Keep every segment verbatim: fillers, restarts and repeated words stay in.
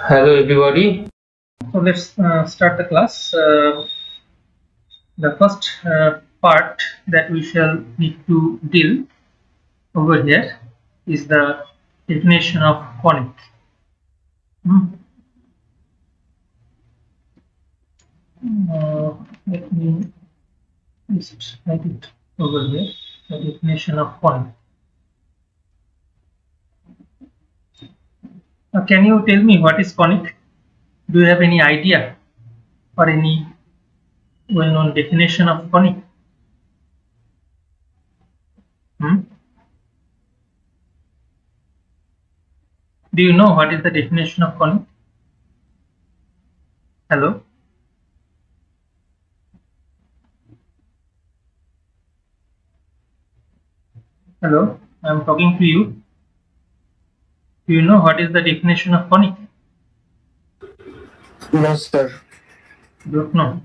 Hello everybody. So let's uh, start the class. Uh, the first uh, part that we shall need to deal over here is the definition of conic. Hmm. Uh, let me just write it over here. The definition of conic. Uh, can you tell me what is conic? Do you have any idea or any well-known definition of conic? Hmm? Do you know what is the definition of conic? Hello? Hello, I am talking to you. Do you know what is the definition of conic? No, sir. Don't know.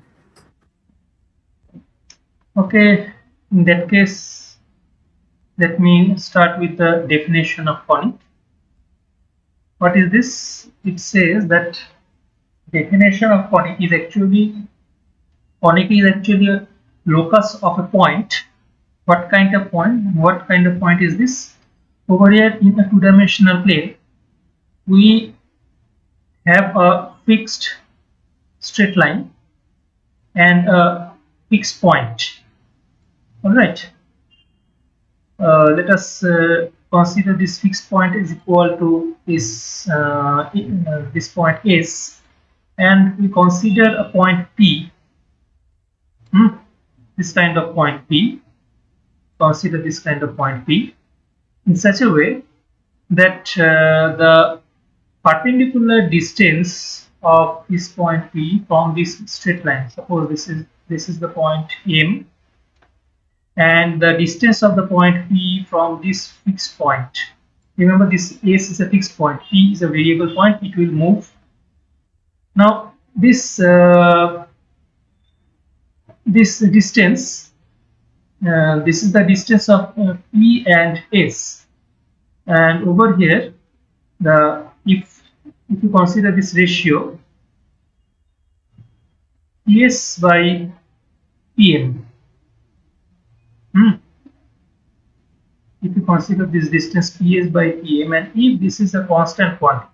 Okay, in that case, let me start with the definition of conic. What is this? It says that definition of conic is actually conic is actually a locus of a point. What kind of point? What kind of point is this? Over here in a two-dimensional plane, we have a fixed straight line and a fixed point. All right. Uh, let us uh, consider this fixed point is equal to this uh, uh, this point S, and we consider a point P. Hmm? This kind of point P. Consider this kind of point P in such a way that uh, the perpendicular distance of this point P from this straight line. Suppose this is this is the point M, and the distance of the point P from this fixed point. Remember, this S is a fixed point, P is a variable point, it will move. Now this uh, this distance, uh, this is the distance of uh, P and S, and over here the if if you consider this ratio P S by P M. Hmm. If you consider this distance P S by P M, and if this is a constant quantity,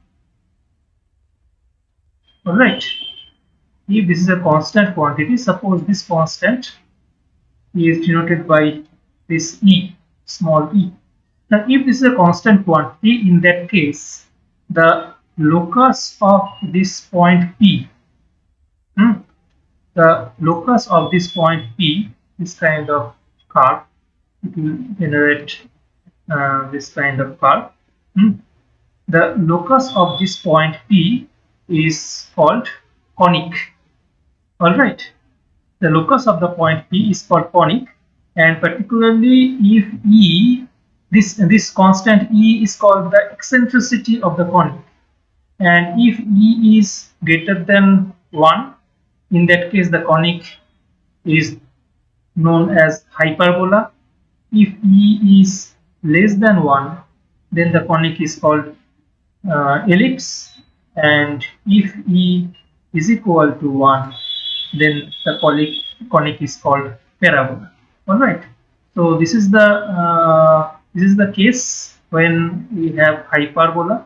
all right, if this is a constant quantity, suppose this constant is denoted by this E, small e. Now if this is a constant quantity, in that case the locus of this point P, hmm, the locus of this point P, this kind of curve, it will generate uh, this kind of curve. Hmm. The locus of this point P is called conic. All right, the locus of the point P is called conic, and particularly if E, this this constant E is called the eccentricity of the conic, and if E is greater than one, in that case the conic is known as hyperbola. If E is less than one, then the conic is called uh, ellipse, and if E is equal to one, then the conic conic is called parabola. All right. So this is the uh, this is the case when we have hyperbola.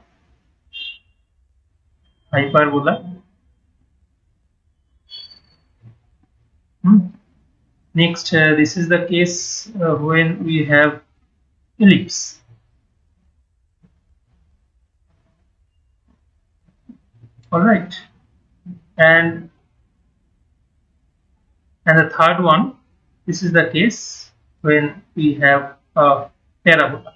Hyperbola. Hmm. Next, uh, this is the case uh, when we have ellipse. All right, and and the third one, this is the case when we have a parabola.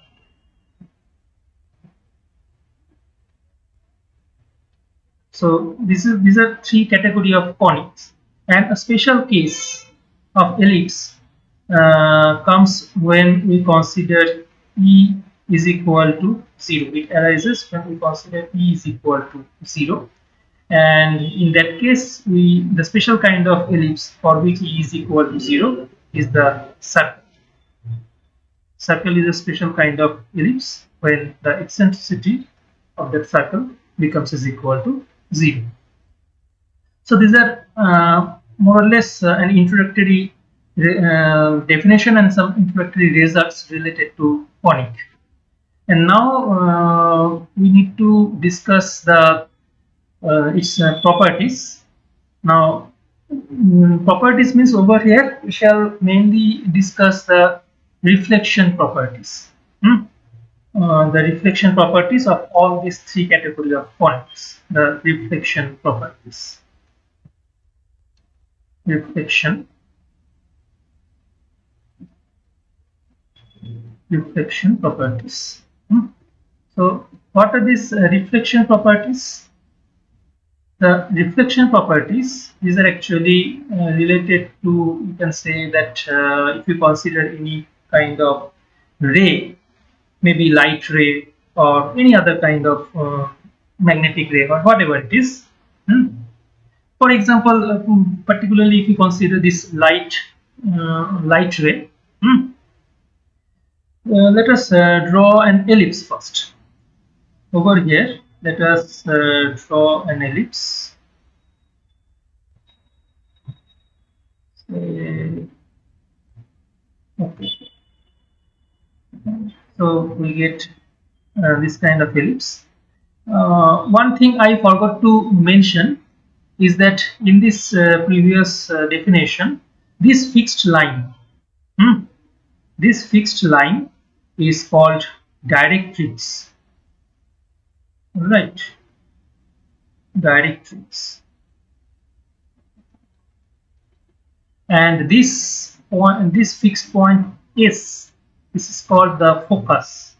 So this is these are three category of conics, and a special case of ellipse uh, comes when we consider E is equal to zero. It arises when we consider E is equal to zero, and in that case we the special kind of ellipse for which E is equal to zero is the circle. Circle is a special kind of ellipse when the eccentricity of that circle becomes is equal to zero. So these are uh, more or less uh, an introductory uh, definition and some introductory results related to conic. And now uh, we need to discuss the uh, its uh, properties. Now, um, properties means over here we shall mainly discuss the reflection properties. Hmm? Uh, the reflection properties of all these three categories of conics. The reflection properties. Reflection. Reflection properties. Hmm? So, what are these uh, reflection properties? The reflection properties, these are actually uh, related to, you can say that uh, if you consider any kind of ray, maybe light ray or any other kind of uh, magnetic ray or whatever it is. Hmm? For example, uh, particularly if you consider this light uh, light ray, hmm? uh, let us uh, draw an ellipse first. Over here, let us uh, draw an ellipse. Uh, okay, so we get uh, this kind of ellipse. Uh, one thing I forgot to mention is that in this uh, previous uh, definition, this fixed line, hmm, this fixed line is called directrix. Right, directrix. And this point, this fixed point is, this is called the focus.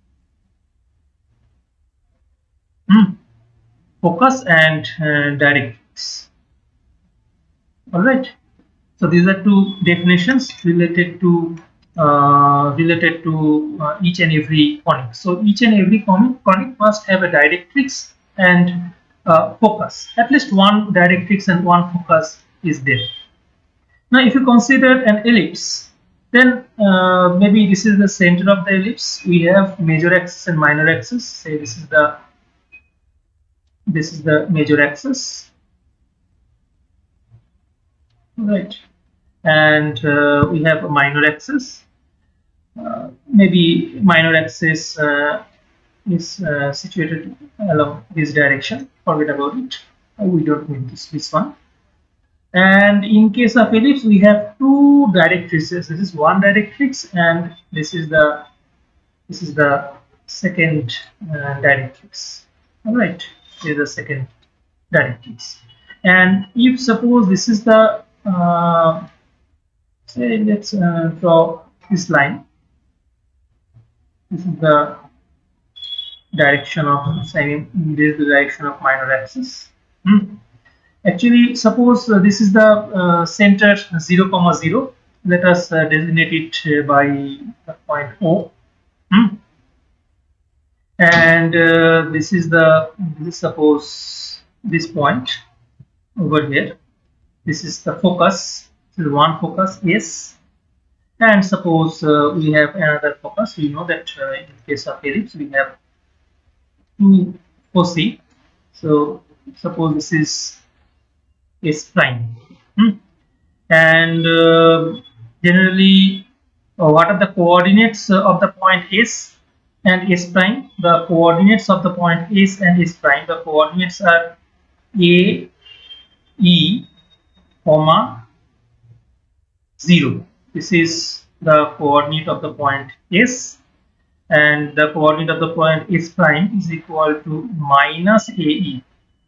Hmm. Focus and uh, directrix. All right. So these are two definitions related to uh, related to uh, each and every conic. So each and every conic, conic must have a directrix and uh, focus. At least one directrix and one focus is there. Now, if you consider an ellipse, then uh, maybe this is the center of the ellipse. We have major axis and minor axis. Say this is the this is the major axis, right? And uh, we have a minor axis. Uh, maybe minor axis uh, is uh, situated along this direction. Forget about it. Uh, we don't need this this one. And in case of ellipse, we have two directrices. This is one directrix, and this is the this is the second uh, directrix. All right, this is the second directrix. And if suppose this is the uh, say let's uh, draw this line. This is the direction of, I mean, this is the direction of minor axis. Hmm. Actually, suppose uh, this is the uh, center zero comma zero. Let us uh, designate it uh, by the point O. Hmm. And uh, this is the, this suppose this point over here. This is the focus. This is one focus S. And suppose uh, we have another focus. We know that uh, in case of ellipse we have two foci. So suppose this is S prime, hmm. and uh, generally uh, what are the coordinates uh, of the point S and S prime? The coordinates of the point S and S prime, the coordinates are A, E, comma, zero. This is the coordinate of the point S, and the coordinate of the point S prime is equal to minus A E,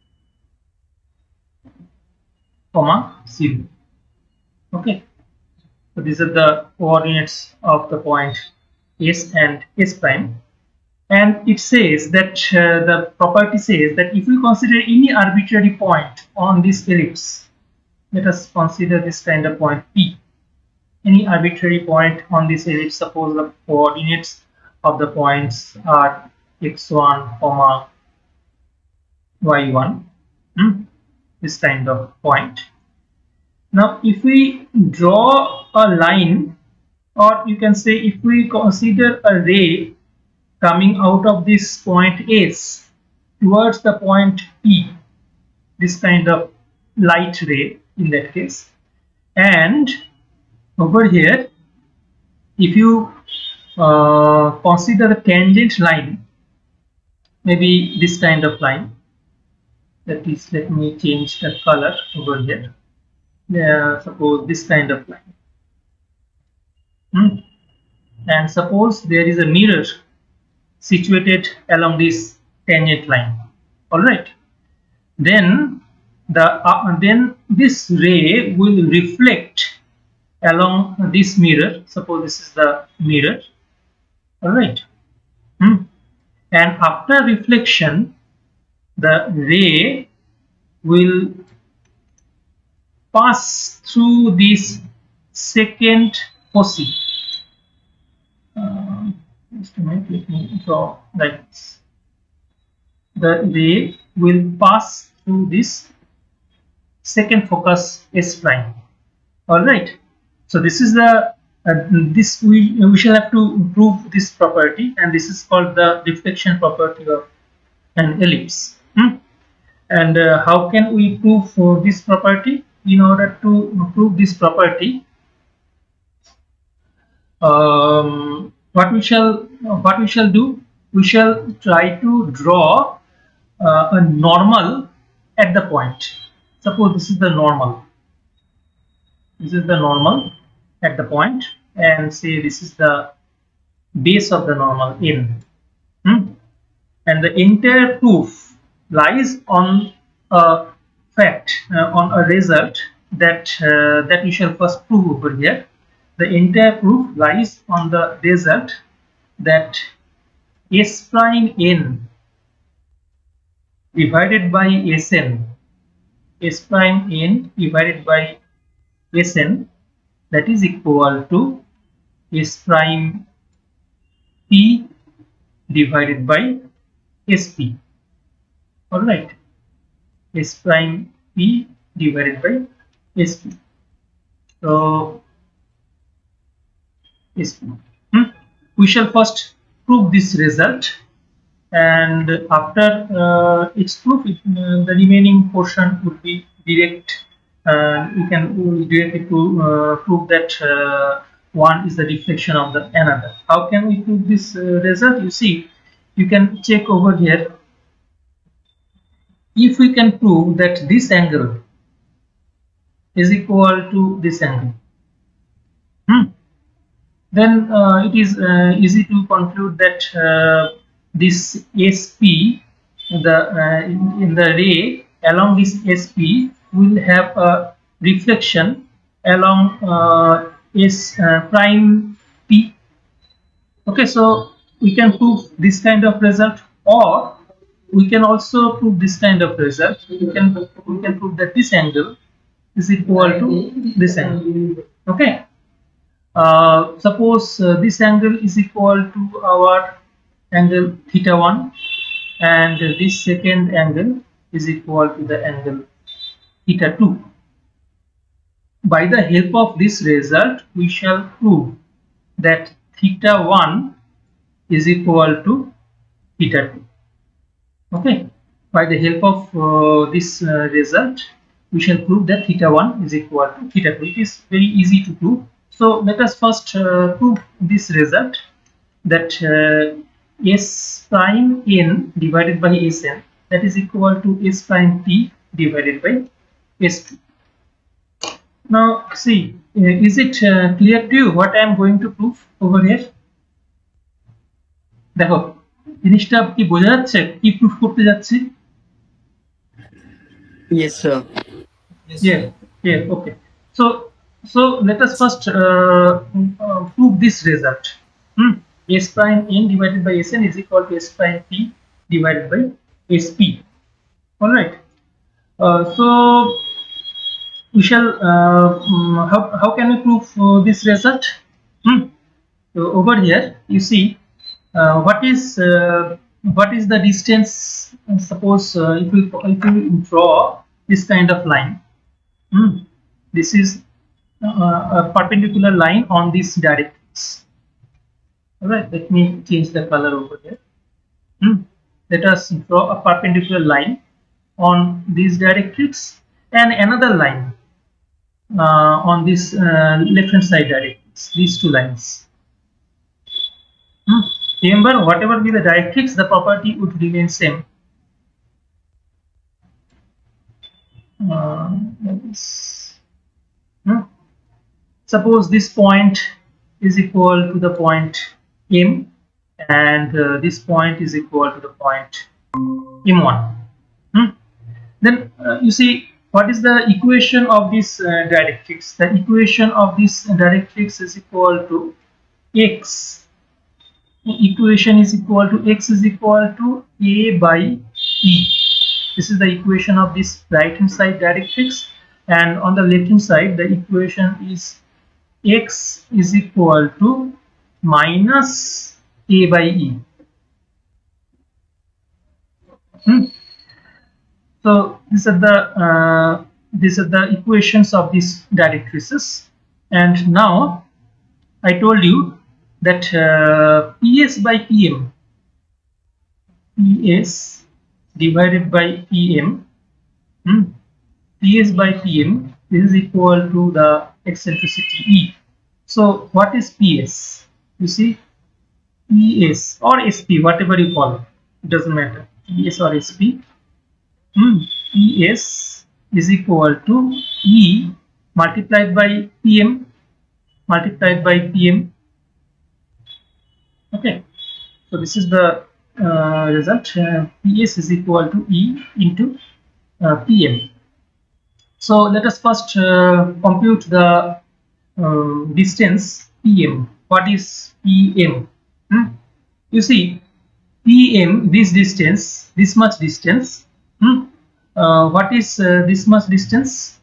comma, zero. Okay, so these are the coordinates of the point S and S prime, and it says that uh, the property says that if we consider any arbitrary point on this ellipse, let us consider this kind of point P, any arbitrary point on this ellipse, suppose the coordinates of the points are x one, comma, y one, hmm? this kind of point. Now, if we draw a line, or you can say if we consider a ray coming out of this point S towards the point P, this kind of light ray in that case. And over here, if you uh, consider a tangent line, maybe this kind of line, that is, let me change the color over here. Yeah, suppose this kind of line. Hmm. And suppose there is a mirror situated along this tangent line. All right. Then the uh, then this ray will reflect along this mirror. Suppose this is the mirror. All right. Hmm. And after reflection, the ray will pass through this second foci. Uh, just a minute, let me draw like this. The ray will pass through this second focus S prime. All right. So this is the uh, this we we shall have to prove this property, and this is called the reflection property of an ellipse. Hmm? And uh, how can we prove uh, this property? In order to prove this property, um, what we shall what we shall do? We shall try to draw uh, a normal at the point. Suppose this is the normal. This is the normal at the point, and say this is the base of the normal in. Hmm? And the entire proof lies on a fact, uh, on a result that uh, that we shall first prove over here. The entire proof lies on the result that S prime n divided by Sn, S prime n divided by Sn, that is equal to S prime p divided by Sp. All right, S prime p divided by Sp. So Sp. Hmm? We shall first prove this result, and after uh, its proof, it, uh, the remaining portion would be direct. Uh, we can directly to uh, prove that uh, one is the reflection of the another. How can we prove this uh, result? You see, you can check over here. If we can prove that this angle is equal to this angle, hmm, then uh, it is uh, easy to conclude that uh, this S P, the uh, in, in the ray along this S P, will have a reflection along uh, S uh, prime P. Okay, so we can prove this kind of result, or we can also prove this kind of result. We can we can prove that this angle is equal to this angle. Okay. Uh, suppose uh, this angle is equal to our angle theta one, and uh, this second angle is equal to the angle theta two. By the help of this result, we shall prove that theta one is equal to theta two. Okay. By the help of uh, this uh, result, we shall prove that theta one is equal to theta two. It is very easy to prove. So let us first uh, prove this result, that uh, S prime n divided by Sn, that is equal to S prime p divided by Sp. Now see, uh, is it uh, clear to you what I am going to prove over here? দেখো জিনিসটা কি বোঝা যাচ্ছে কি proof করতে যাচ্ছি? Yes sir. Yes, yeah, yeah, okay. So so let us first uh, uh, prove this result. Hmm? S prime n divided by Sn is equal to S prime p divided by Sp. All right. Uh, so we shall uh, how, how can we prove uh, this result? Hmm? So over here you see uh, what is uh, what is the distance. Suppose uh, if we if we draw this kind of line, hmm, this is uh, a perpendicular line on this directrix. All right, let me change the color over here. Hmm. Let us draw a perpendicular line on this directrix and another line uh, on this uh, left hand side directrix, these two lines. Hmm. Remember, whatever be the directrix, the property would remain same. Uh, hmm. Suppose this point is equal to the point M, and uh, this point is equal to the point M one. Hmm. Then uh, you see, what is the equation of this uh, directrix? The equation of this directrix is equal to x. The equation is equal to x is equal to a by e. This is the equation of this right hand side directrix, and on the left hand side the equation is x is equal to minus a by e. Hmm. So these are the uh, these are the equations of these directrices, and now I told you that uh, P S by P M, P S divided by P M, hmm, P S by P M is equal to the eccentricity E. So what is P S? You see, P S or S P, whatever you call it, it doesn't matter, P S or S P. Hmm. P S is equal to E multiplied by P M multiplied by P M. Okay, so this is the uh, result. Uh, P S is equal to E into uh, P M. So let us first uh, compute the uh, distance P M. What is P M? Hmm? You see, P M, this distance, this much distance. Hmm? Uh, what is uh, this much distance?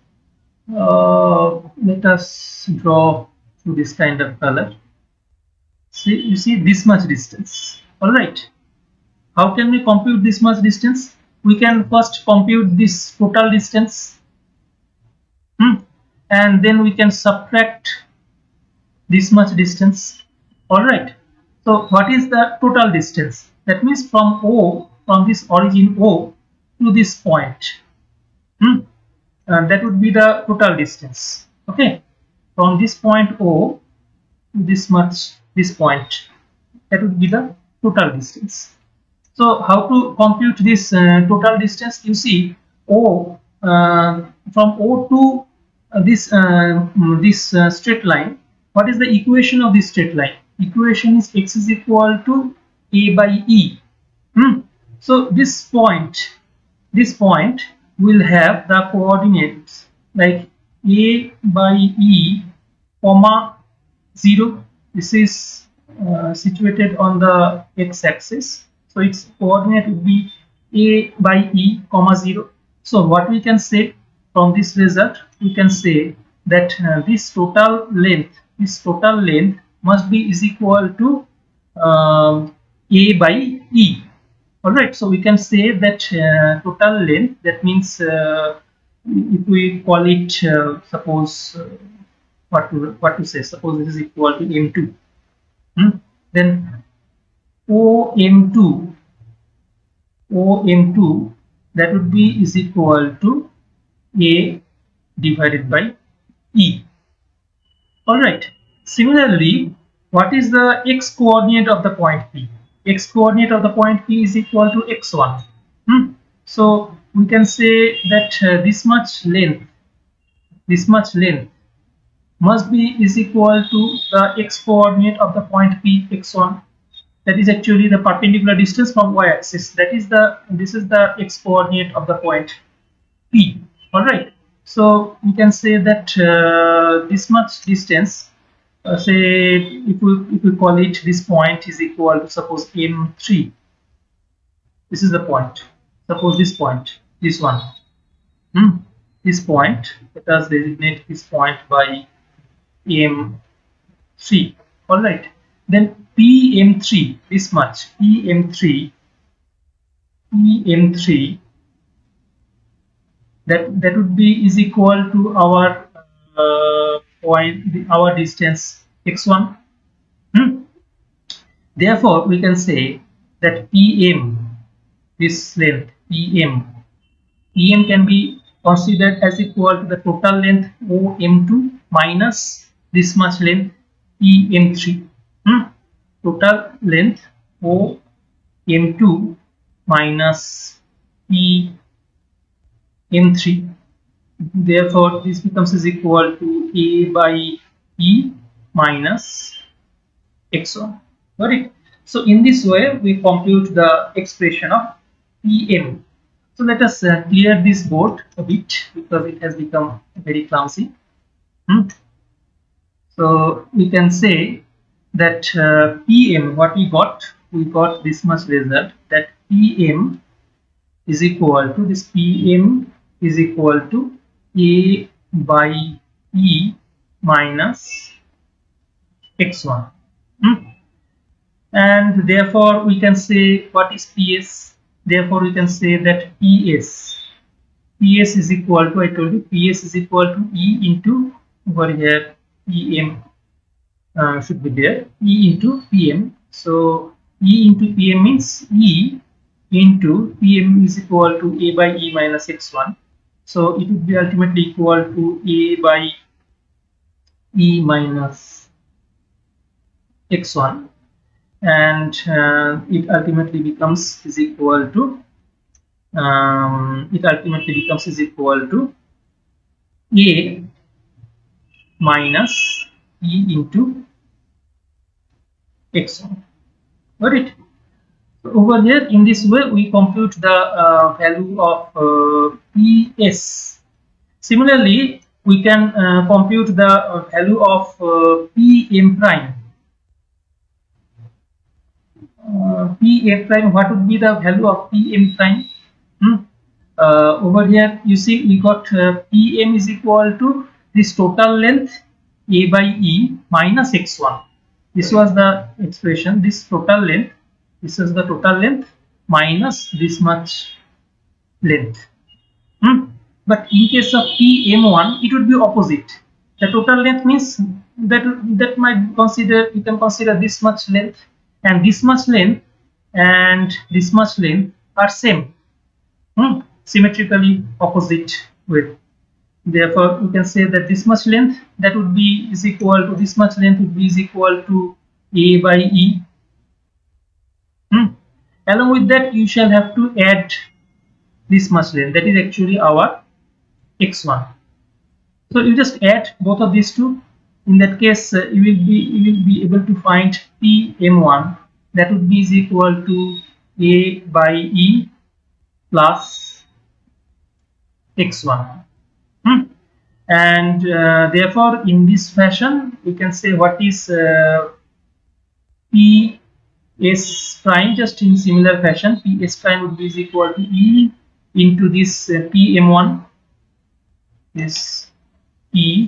Uh, let us draw through this kind of color. See, you see this much distance. All right. How can we compute this much distance? We can first compute this total distance, hmm? and then we can subtract this much distance. All right. So what is the total distance? That means from O, from this origin O to this point, hmm? and that would be the total distance. Okay, from this point O to this much, this point, that would be the total distance. So how to compute this uh, total distance? You see, O uh, from O to uh, this uh, this uh, straight line. What is the equation of this straight line? Equation is x is equal to a by e. Hmm? So this point, this point will have the coordinates like a by e, comma zero. This is uh, situated on the x-axis, so its coordinate would be a by e, comma zero. So what we can say from this result, we can say that uh, this total length, this total length must be is equal to uh, a by e. All right, so we can say that uh, total length, that means uh, if we call it uh, suppose uh, what to what to say, suppose this is equal to m two, hmm? then O M two, O M two, that would be is equal to a divided by e. All right, similarly, what is the x coordinate of the point P? X coordinate of the point P is equal to x one. Hmm? So we can say that uh, this much length, this much length must be is equal to the x coordinate of the point P, x one. That is actually the perpendicular distance from y-axis. That is the this is the x coordinate of the point P. All right. So we can say that uh, this much distance. Uh, say if we if we call it this point is equal to suppose m three. This is the point. Suppose this point, this one, hmm? This point. Let us designate this point by m three. All right. Then P M three, this much, P M three, P M three. That that would be is equal to our uh, point, the, our distance x one. Hmm? Therefore, we can say that P M, this length P M, Em can be considered as equal to the total length O M two minus this much length E M three. Hmm? Total length O M two minus E M three. Therefore, this becomes is equal to A by E minus X one. Got it? So in this way, we compute the expression of P M. So let us uh, clear this board a bit because it has become very clumsy. Hmm? So we can say that uh, P M, what we got, we got this much result, that P M is equal to, this P M is equal to A by E minus X one. Hmm? And therefore we can say what is P S. Therefore we can say that P S, P S is equal to, I told you, P S is equal to E into, over here E M uh, should be there, E into P M. So E into P M means E into P M is equal to A by E minus X one. So it would be ultimately equal to A by E minus X one. And uh, it ultimately becomes is equal to um, it ultimately becomes is equal to A minus E into X one. Got it? So over here in this way we compute the uh, value of uh, P S. Similarly, we can uh, compute the uh, value of uh, P M prime. Uh, P M prime, what would be the value of P M prime? Hmm? Uh, over here you see we got uh, P M is equal to this total length A by E minus X one. This was the expression, this total length, this is the total length minus this much length. Hmm? But in case of P M one, it would be opposite. The total length means that that might consider, you can consider this much length, and this much length and this much length are same, hmm? symmetrically opposite with. Therefore, we can say that this much length that would be is equal to this much length would be is equal to A by E. Hmm? Along with that, you shall have to add this much length, that is actually our X one. So you just add both of these two. In that case, uh, you will be you will be able to find P M one, that would be is equal to A by E plus X one. Hmm? And uh, therefore in this fashion we can say what is uh, P S prime, just in similar fashion P S prime would be is equal to E into this uh, P M one, this P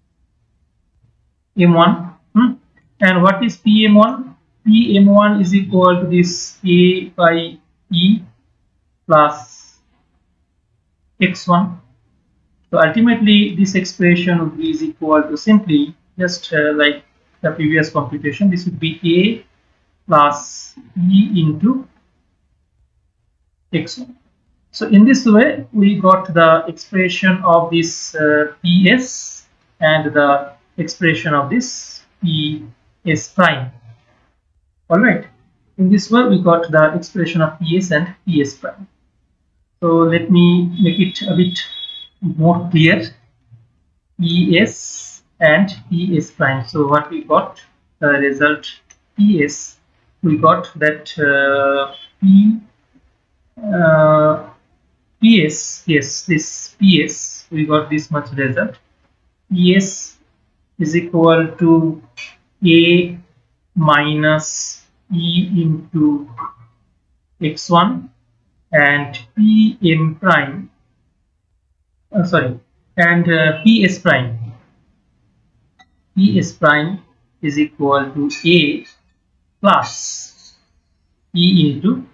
M one. Hmm? And what is P M one? P M one is equal to this A by E plus X one. So ultimately this expression would be is equal to simply just uh, like the previous computation, this would be A plus E into X one. So in this way we got the expression of this uh, P S and the expression of this P S prime. Alright, in this way we got the expression of P S and P S prime. So let me make it a bit more clear, P S and P S prime. So what we got, the result P S, we got that uh, P uh, P S, yes, this P S, we got this much result. P S is equal to A minus E into X one, and P M prime, uh, sorry, and uh, P S prime, P S prime is equal to A plus E into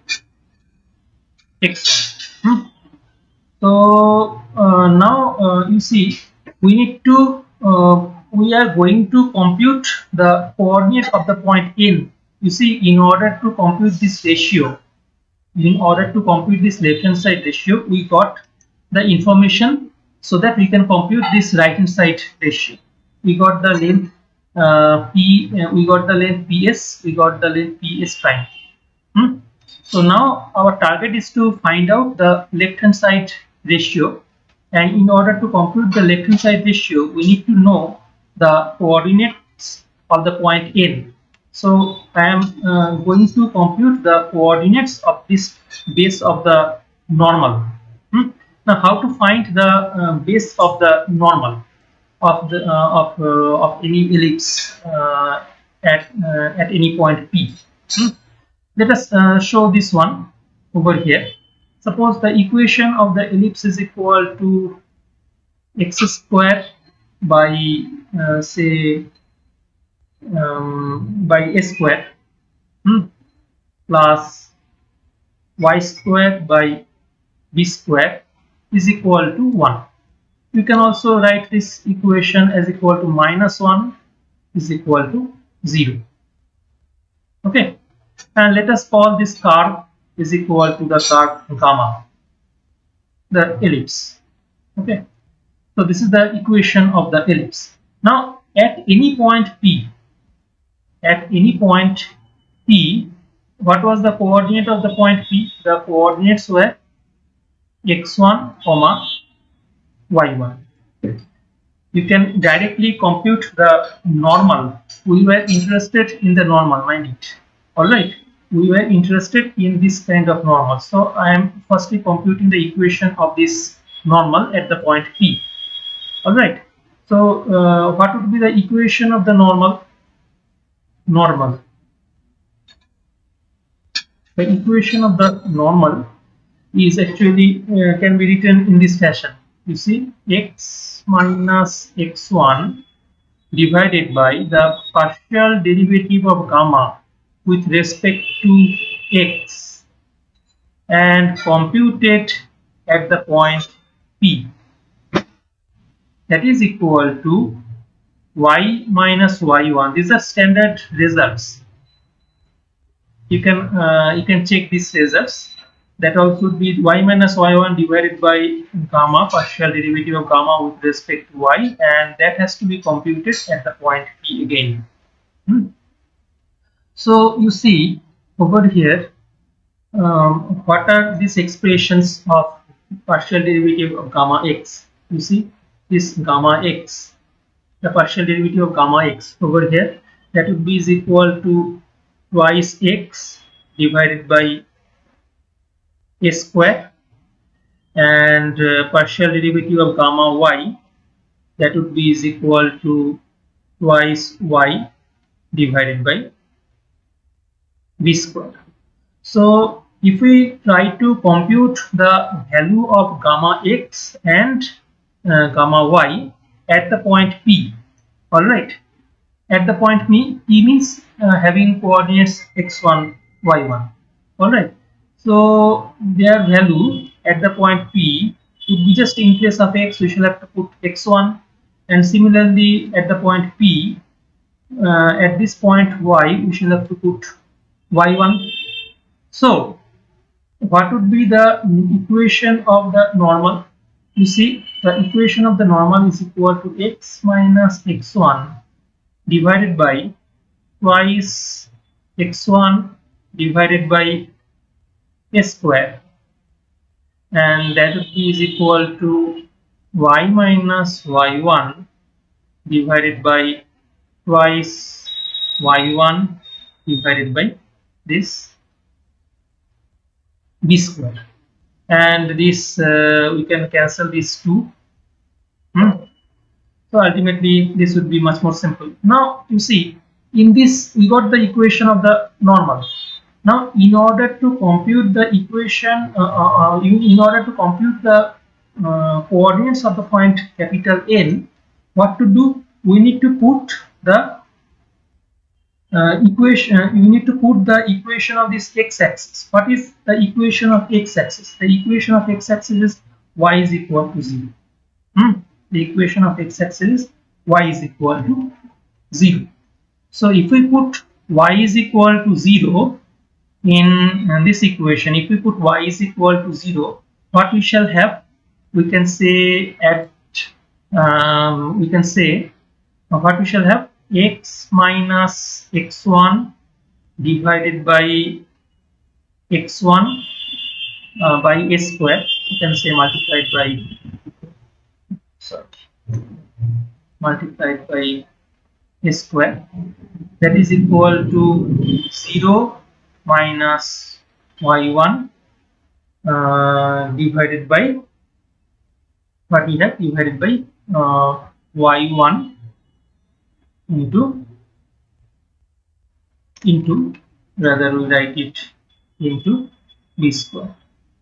X one. Hmm? So uh, now uh, you see we need to uh, we are going to compute the coordinate of the point N. You see, in order to compute this ratio, in order to compute this left hand side ratio, we got the information so that we can compute this right hand side ratio. We got the length uh, p, uh, we got the length ps, we got the length ps prime. Hmm? So now our target is to find out the left hand side ratio, and in order to compute the left hand side ratio, we need to know the coordinates of the point N. So I am uh, going to compute the coordinates of this base of the normal. Hmm? Now, how to find the uh, base of the normal of the uh, of uh, of any ellipse uh, at uh, at any point P? Hmm? Let us uh, show this one over here. Suppose the equation of the ellipse is equal to x square by uh, say um, by a square hmm, plus y square by b square is equal to one. You can also write this equation as equal to minus one is equal to zero. Okay, and let us call this curve is equal to the curve gamma, the ellipse. Okay, so this is the equation of the ellipse. Now at any point P, at any point P, what was the coordinate of the point P? The coordinates were x one comma y one. You can directly compute the normal. We were interested in the normal, mind it. Alright, we were interested in this kind of normal. So I am firstly computing the equation of this normal at the point P. Alright, so uh, what would be the equation of the normal? Normal. The equation of the normal is actually uh, can be written in this fashion. You see, x minus x one divided by the partial derivative of gamma with respect to x and computed at the point P, that is equal to y minus y one. These are standard results. You can uh, you can check these results. That also would be y minus y one divided by gamma, partial derivative of gamma with respect to y, and that has to be computed at the point P again. Hmm. So you see over here, um, what are these expressions of partial derivative of gamma x? You see this gamma x, the partial derivative of gamma x over here, that would be is equal to twice x divided by a square, and uh, partial derivative of gamma y, that would be is equal to twice y divided by b square. So if we try to compute the value of gamma x and uh, gamma y at the point P, all right, at the point P, P means uh, having coordinates x one, y one, all right. So their value at the point P would be just in place of x, we shall have to put x one, and similarly at the point P, uh, at this point y, we shall have to put y one. So what would be the equation of the normal? You see, the equation of the normal is equal to x minus x one divided by twice x one divided by a square, and that would be is equal to y minus y one divided by twice y one divided by this b square, and this uh, we can cancel these two. hmm. So ultimately this would be much more simple. Now you see, in this we got the equation of the normal. Now in order to compute the equation, uh, uh, uh, in order to compute the uh, coordinates of the point capital N, what to do? We need to put the uh, equation, uh, you need to put the equation of this x-axis. What is the equation of x-axis? The equation of x-axis is y is equal to zero. Hmm? The equation of x-axis is y is equal to zero. So if we put y is equal to zero in uh, this equation, if we put y is equal to zero, what we shall have? we can say at um, we can say uh, what we shall have, x minus x one divided by x one uh, by a square, you can say multiplied by sorry multiplied by a square, that is equal to zero minus y one uh, divided by what we have divided by uh, y one into into rather we write it into b square.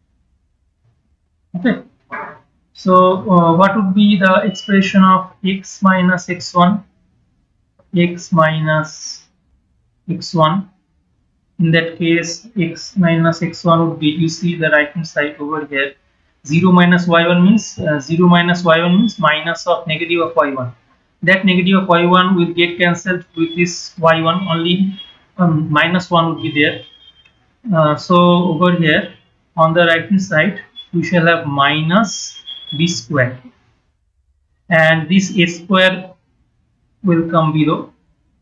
Okay, so uh, what would be the expression of x minus x one, x minus x one? In that case, x minus x one would be, you see the right hand side over here, zero minus y one means uh, zero minus y one means minus of negative of y one. That negative of y one will get cancelled with this y one, only um, minus one would be there. Uh, so over here on the right hand side we shall have minus b square, and this a square will come below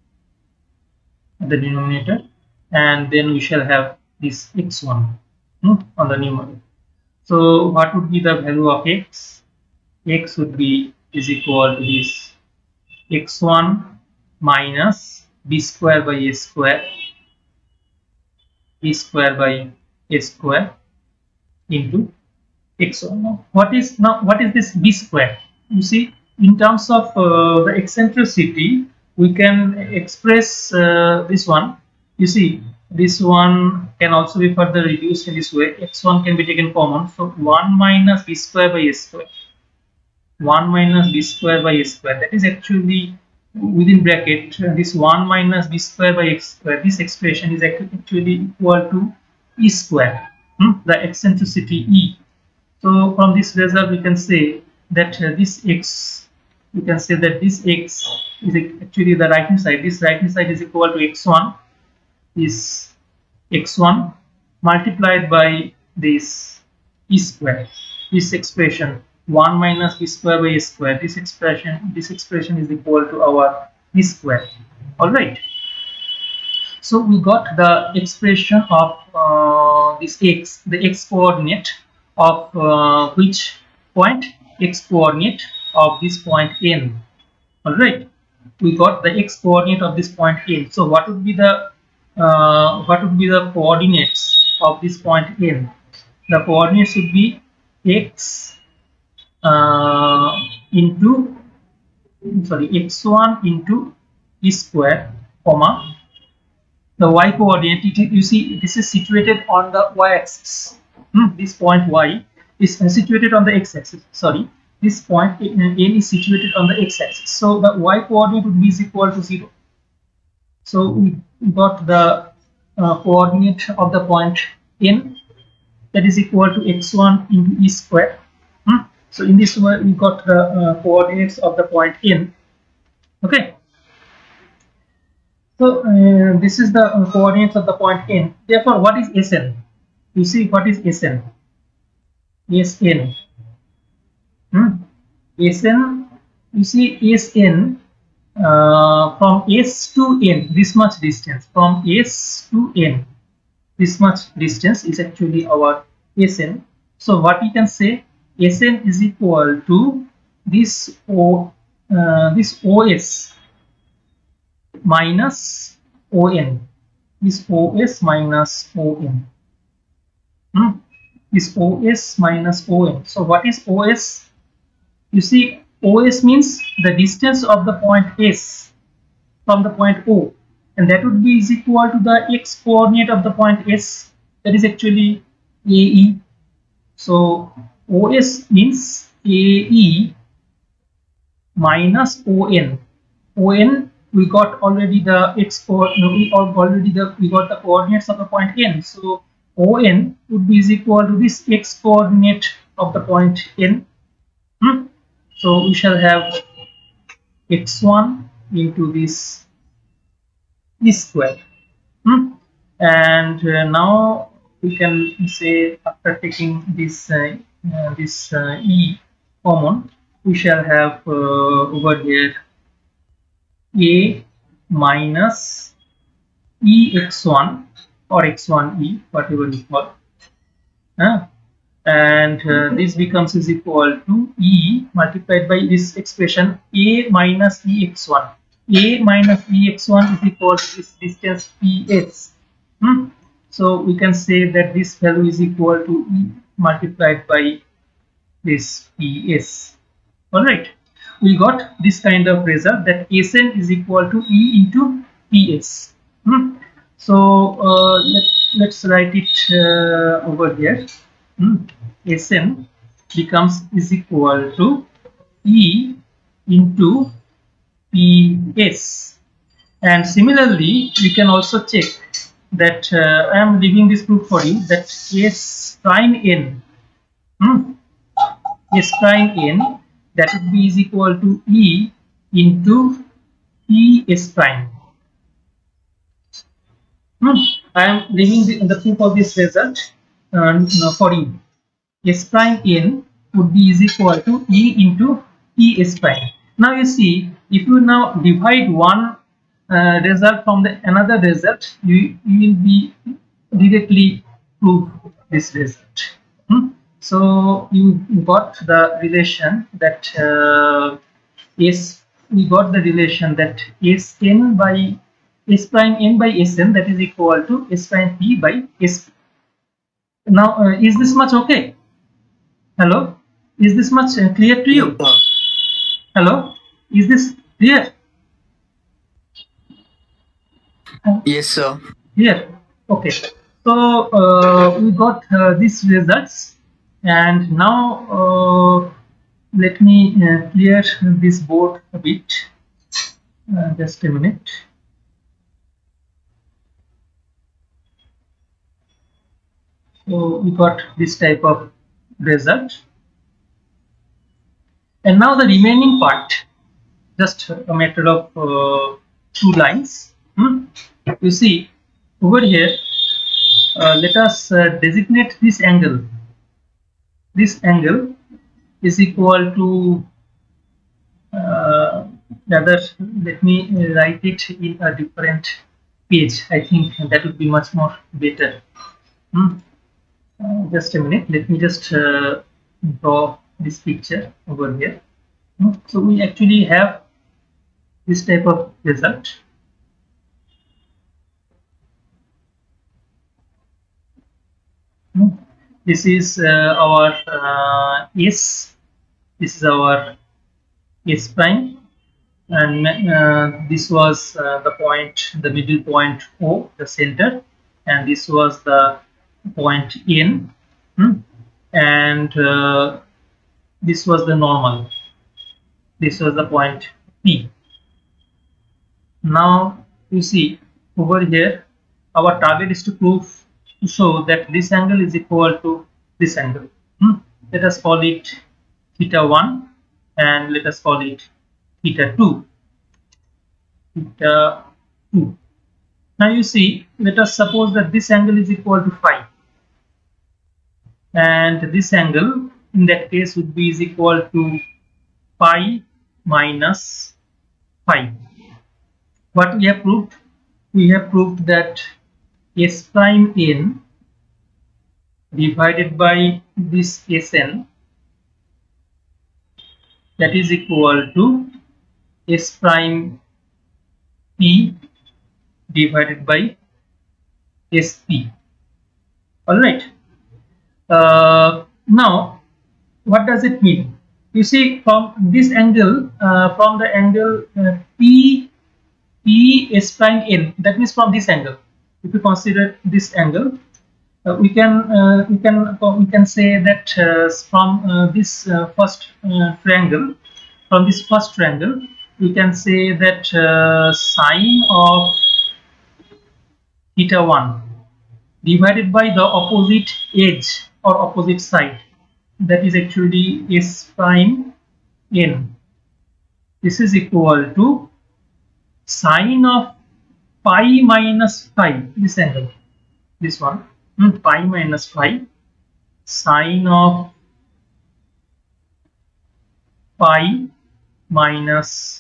the denominator, and then we shall have this x one hmm, on the numerator. So what would be the value of x? X would be is equal to this x one minus b square by a square, b square by a square into x one. Now what is now what is this b square? You see, in terms of uh, the eccentricity, we can express uh, this one. You see, this one can also be further reduced in this way. x one can be taken common, so one minus b square by a square, one minus b square by a square, that is actually within bracket uh, this one minus b square by x square, this expression is actually equal to e square, hmm? the eccentricity e. So from this result we can say that uh, this x, we can say that this x is actually the right hand side, this right hand side is equal to x one, is x one multiplied by this e square, this expression one minus b square by a square, this expression this expression is equal to our e square. All right, so we got the expression of uh, this x, the x coordinate of uh, which point, x coordinate of this point n. All right, we got the x coordinate of this point n. So what would be the uh, what would be the coordinates of this point n? The coordinates would be x uh, into sorry x one into e square, comma the y coordinate. You see, this is situated on the y-axis. Hmm, this point y is situated on the x-axis. Sorry, this point n is situated on the x-axis. So the y coordinate would be is equal to zero. So we got the uh, coordinate of the point n, that is equal to x one into e square. Hmm? So in this way we got the uh, coordinates of the point n. Okay. So uh, this is the uh, coordinates of the point n. Therefore, what is Sn? You see, what is Sn? Sn. Hmm? Sn. You see, Sn uh, from S to n, this much distance. From S to n, this much distance is actually our Sn. So what we can say, Sn is equal to this O, uh, this O S minus O N, this O S minus O N, hmm? this O S minus O N. So what is O S? You see, O S means the distance of the point S from the point O, and that would be is equal to the x coordinate of the point S, that is actually A E. So O S means A E minus O N. O N, we got already the x coordinate, we already the we got the coordinates of the point n. So O N would be is equal to this x coordinate of the point n. Hmm? So we shall have x one into this e square. Hmm? And uh, now we can say, after taking this uh, uh, this uh, E common, we shall have uh, over here A minus E x one or x one E, whatever you call. Uh, and uh, this becomes is equal to E multiplied by this expression A minus E x one. A minus E x one is equal to this distance P s. Hmm? So we can say that this value is equal to E multiplied by this P s. Alright, we got this kind of result that Sn is equal to E into P s. Hmm? So uh, let, let's write it uh, over here. Hmm? Sn becomes is equal to E into P s, and similarly we can also check that uh, I am leaving this proof for you that S prime n, hmm, S prime n, that would be is equal to E into P s prime. Hmm. I am leaving the, the proof of this result uh, for you. S prime n would be is equal to E into P s prime. Now you see, if you now divide one uh, result from the another result, you, you will be directly prove this result. Hmm? So you got the relation that uh, S, we got the relation that Sn by S prime n by Sn, that is equal to S prime P by Sp. Now uh, is this much okay? Hello, is this much uh, clear to you? Yes, Hello, is this clear? yes sir. Here, okay. So uh, we got uh, these results, and now uh, let me uh, clear this board a bit. Uh, just a minute. So we got this type of result, and now the remaining part, just a matter of uh, two lines. Hmm? You see over here, uh, let us uh, designate this angle. This angle is equal to uh, rather, let me write it in a different page. I think that would be much more better. Hmm? Uh, just a minute, let me just uh, draw this picture over here. Hmm? So we actually have this type of result. Hmm? This is uh, our uh, S, this is our S prime, and uh, this was uh, the point, the middle point O, the center, and this was the point N, hmm? and uh, this was the normal, this was the point P. Now you see over here, our target is to prove, to show that this angle is equal to this angle. Hmm? Let us call it theta one, and let us call it theta two. Theta two. Now you see, let us suppose that this angle is equal to phi, and this angle in that case would be is equal to pi minus phi. What we have proved? We have proved that S prime n divided by this Sn, that is equal to S prime P divided by Sp. Alright. Uh, now, what does it mean? You see, from this angle, uh, from the angle uh, P, P S prime n, that means from this angle. If you consider this angle, uh, we can uh, we can uh, we can say that uh, from uh, this uh, first uh, triangle, from this first triangle, we can say that uh, sine of theta one divided by the opposite edge or opposite side, that is actually S prime n. This is equal to sine of pi minus phi, this angle, this one, hmm, pi minus phi, sine of pi minus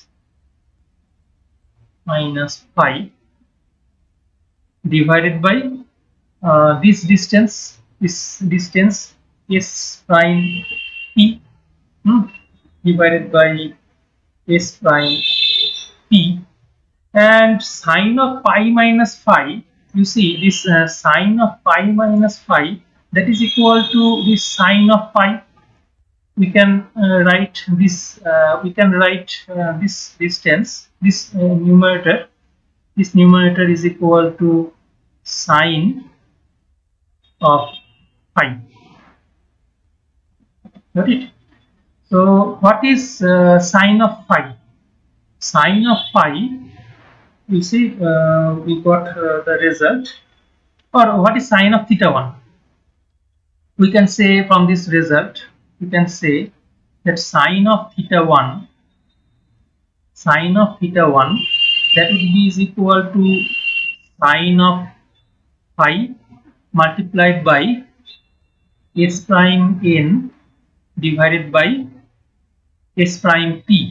minus pi divided by uh, this distance, this distance s prime p, hmm, divided by s prime p, and sine of pi minus phi, you see this uh, sine of pi minus phi, that is equal to this sine of pi. We can uh, write this, uh, we can write uh, this distance, this uh, numerator, this numerator is equal to sine of pi. Got it? So what is uh, sine of phi? Sine of phi, you see, uh, we got uh, the result. Or what is sine of theta one? We can say from this result, we can say that sine of theta one, sine of theta one, that would be is equal to sine of phi multiplied by s prime n divided by s prime p.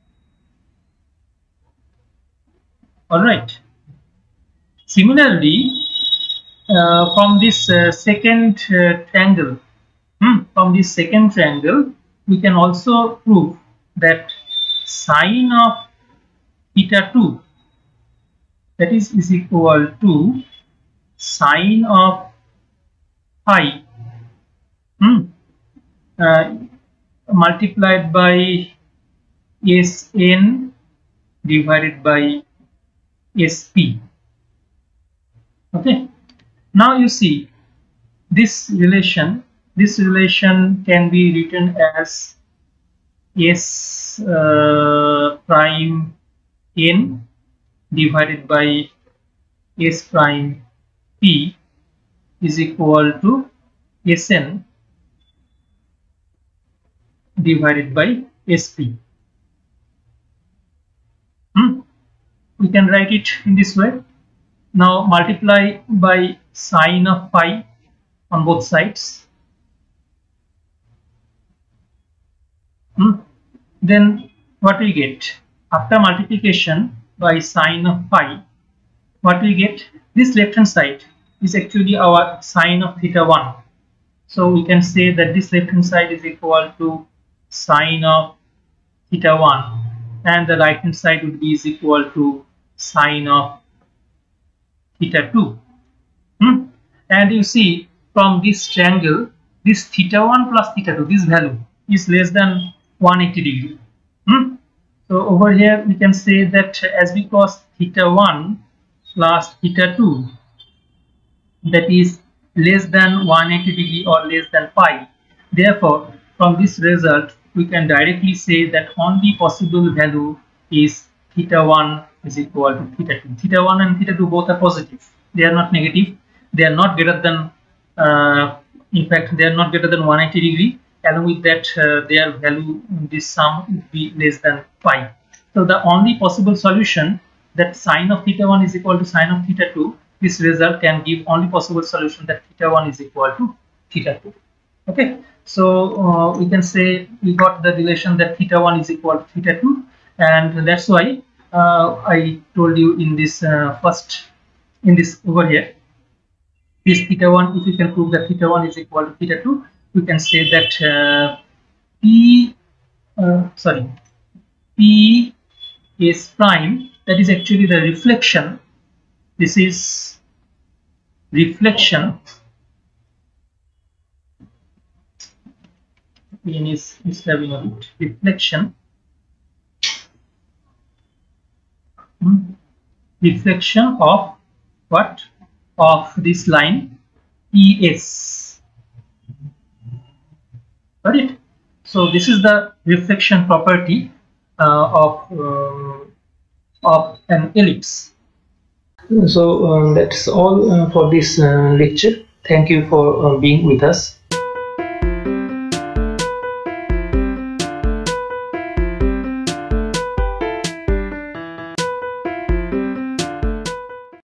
All right. Similarly, uh, from this uh, second uh, triangle, hmm, from this second triangle, we can also prove that sine of theta two, that is is equal to sine of phi, hmm, uh, multiplied by Sn divided by Sp. Okay. Now you see this relation. This relation can be written as S uh, prime n divided by S prime p is equal to Sn divided by Sp. Hmm? We can write it in this way. Now multiply by sine of phi on both sides. Hmm? Then what we get? After multiplication by sine of phi, what we get? This left hand side is actually our sine of theta one. So we can say that this left hand side is equal to sine of theta one, and the right hand side would be is equal to sine of theta two. Hmm? And you see from this triangle, this theta one plus theta two, this value is less than one hundred eighty degree. Hmm? So over here we can say that as we cross theta one plus theta two, that is less than one hundred eighty degree or less than pi. Therefore, from this result we can directly say that only possible value is theta one is equal to theta two. Theta one and theta two both are positive. They are not negative. They are not greater than, uh, in fact, they are not greater than one hundred eighty degree. Along with that, uh, their value in this sum would be less than pi. So the only possible solution, that sine of theta one is equal to sine of theta two, this result can give only possible solution that theta one is equal to theta two. Okay, so uh, we can say we got the relation that theta one is equal to theta two, and that's why uh, I told you in this uh, first, in this over here, this theta one, if we can prove that theta one is equal to theta two, we can say that uh, P, uh, sorry, P is prime, that is actually the reflection. This is reflection. N is, is having a bit reflection. Hmm. Reflection of what? Of this line E S. Got it? So this is the reflection property uh, of uh, of an ellipse. So um, that's all uh, for this uh, lecture. Thank you for uh, being with us.